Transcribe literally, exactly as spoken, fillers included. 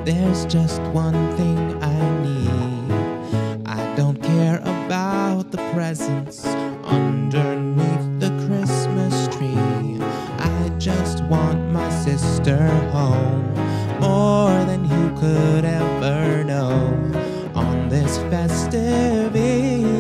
There's just one thing I need. I don't care about the presents underneath the Christmas tree. I just want my sister home, more than you could ever know. On this festive eve,